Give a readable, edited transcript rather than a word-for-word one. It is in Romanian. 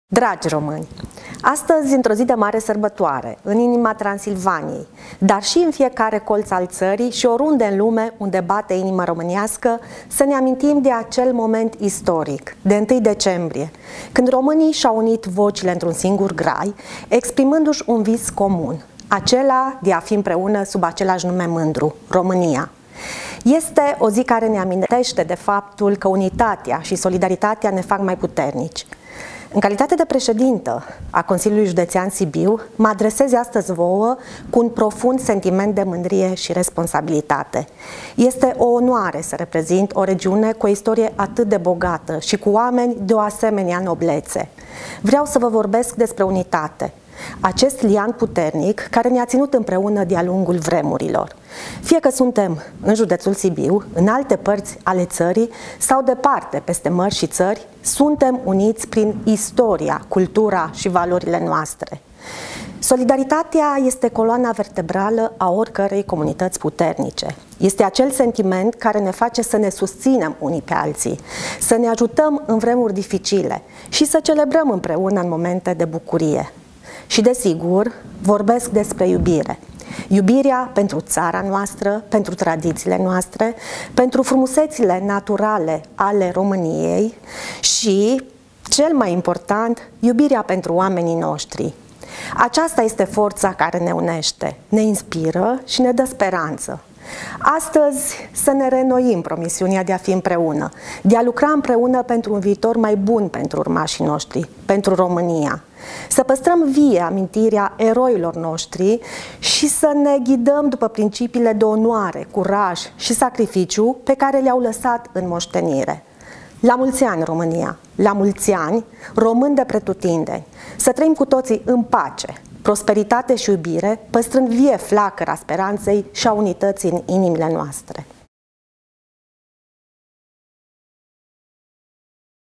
Dragi români, astăzi, într-o zi de mare sărbătoare, în inima Transilvaniei, dar și în fiecare colț al țării și oriunde în lume unde bate inima românească, să ne amintim de acel moment istoric, de 1 decembrie, când românii și-au unit vocile într-un singur grai, exprimându-și un vis comun, acela de a fi împreună sub același nume mândru, România. Este o zi care ne amintește de faptul că unitatea și solidaritatea ne fac mai puternici. În calitate de președintă a Consiliului Județean Sibiu, mă adresez astăzi vouă cu un profund sentiment de mândrie și responsabilitate. Este o onoare să reprezint o regiune cu o istorie atât de bogată și cu oameni de o asemenea noblețe. Vreau să vă vorbesc despre unitate, acest lian puternic care ne-a ținut împreună de-a lungul vremurilor. Fie că suntem în județul Sibiu, în alte părți ale țării sau departe peste mări și țări, suntem uniți prin istoria, cultura și valorile noastre. Solidaritatea este coloana vertebrală a oricărei comunități puternice. Este acel sentiment care ne face să ne susținem unii pe alții, să ne ajutăm în vremuri dificile și să celebrăm împreună în momente de bucurie. Și desigur, vorbesc despre iubire. Iubirea pentru țara noastră, pentru tradițiile noastre, pentru frumusețile naturale ale României și, cel mai important, iubirea pentru oamenii noștri. Aceasta este forța care ne unește, ne inspiră și ne dă speranță. Astăzi să ne reînnoim promisiunea de a fi împreună, de a lucra împreună pentru un viitor mai bun pentru urmașii noștri, pentru România. Să păstrăm vie amintirea eroilor noștri și să ne ghidăm după principiile de onoare, curaj și sacrificiu pe care le-au lăsat în moștenire. La mulți ani, România! La mulți ani, români de pretutindeni! Să trăim cu toții în pace, prosperitate și iubire, păstrând vie flacăra speranței și a unității în inimile noastre.